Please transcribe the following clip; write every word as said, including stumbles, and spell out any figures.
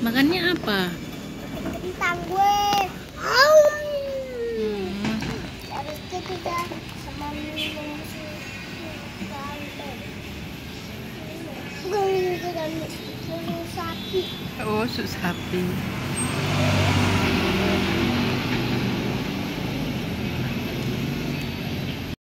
Makannya apa? Kentang gue. Hmm. Hmm. Habis itu kita sama minum susu kambing. Gue juga susu sapi. Oh, susu sapi.